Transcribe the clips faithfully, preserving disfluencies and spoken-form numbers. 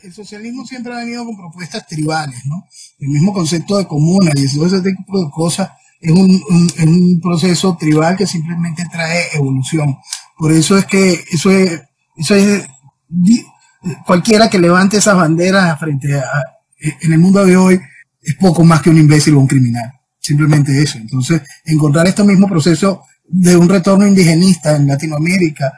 el socialismo siempre ha venido con propuestas tribales, ¿no? El mismo concepto de comuna y todo ese tipo de cosas es un, un, es un proceso tribal que simplemente trae evolución. Por eso es que eso es, eso es cualquiera que levante esas banderas frente a, en el mundo de hoy es poco más que un imbécil o un criminal. Simplemente eso. Entonces, encontrar este mismo proceso de un retorno indigenista en Latinoamérica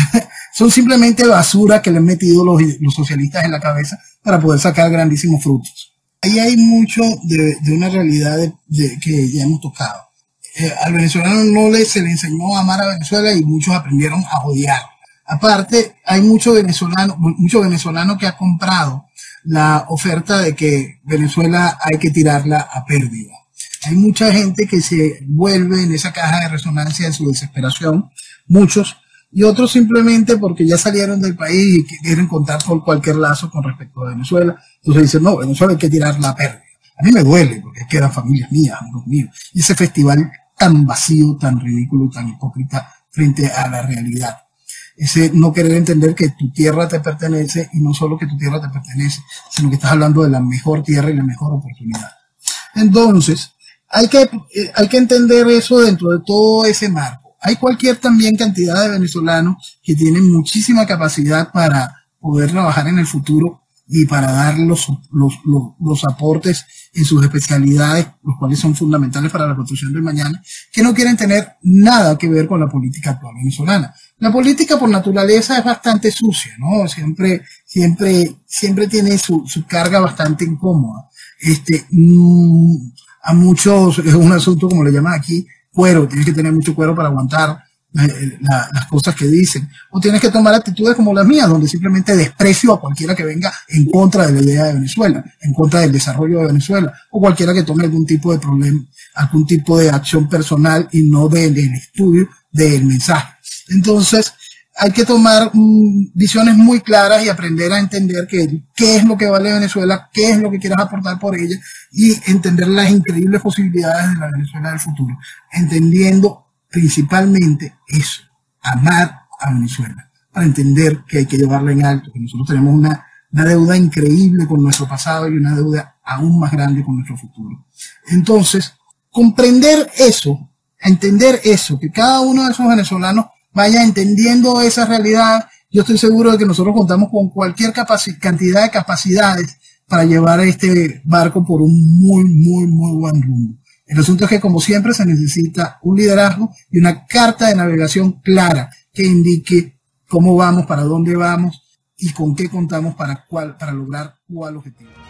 son simplemente basura que le han metido los, los socialistas en la cabeza para poder sacar grandísimos frutos. Ahí hay mucho de, de una realidad de, de, que ya hemos tocado. Eh, al venezolano no le, se le enseñó a amar a Venezuela y muchos aprendieron a odiar. Aparte, hay mucho venezolano, mucho venezolano que ha comprado la oferta de que Venezuela hay que tirarla a pérdida. Hay mucha gente que se vuelve en esa caja de resonancia de su desesperación, muchos, y otros simplemente porque ya salieron del país y quieren contar por cualquier lazo con respecto a Venezuela. Entonces dicen, no, Venezuela hay que tirarla a pérdida. A mí me duele porque quedan familias mías, amigos míos. Y ese festival tan vacío, tan ridículo, tan hipócrita frente a la realidad. Ese no querer entender que tu tierra te pertenece y no solo que tu tierra te pertenece, sino que estás hablando de la mejor tierra y la mejor oportunidad. Entonces, hay que, hay que entender eso dentro de todo ese marco. Hay cualquier también cantidad de venezolanos que tienen muchísima capacidad para poder trabajar en el futuro y para dar los, los, los, los aportes en sus especialidades, los cuales son fundamentales para la construcción del mañana, que no quieren tener nada que ver con la política actual venezolana. La política por naturaleza es bastante sucia, ¿no? Siempre, siempre, siempre tiene su, su carga bastante incómoda. Este, mmm, a muchos, es un asunto, como le llaman aquí, cuero, tienes que tener mucho cuero para aguantar la, la, las cosas que dicen, o tienes que tomar actitudes como las mías, donde simplemente desprecio a cualquiera que venga en contra de la idea de Venezuela, en contra del desarrollo de Venezuela, o cualquiera que tome algún tipo de problema, algún tipo de acción personal y no del de, de estudio del mensaje. Entonces, hay que tomar mm, visiones muy claras y aprender a entender que, qué es lo que vale Venezuela, qué es lo que quieras aportar por ella y entender las increíbles posibilidades de la Venezuela del futuro, entendiendo principalmente eso, amar a Venezuela, para entender que hay que llevarla en alto, que nosotros tenemos una, una deuda increíble con nuestro pasado y una deuda aún más grande con nuestro futuro. Entonces, comprender eso, entender eso, que cada uno de esos venezolanos vaya entendiendo esa realidad, yo estoy seguro de que nosotros contamos con cualquier cantidad de capacidades para llevar a este barco por un muy, muy, muy buen rumbo. El asunto es que, como siempre, se necesita un liderazgo y una carta de navegación clara que indique cómo vamos, para dónde vamos y con qué contamos para, cuál, para lograr cuál objetivo.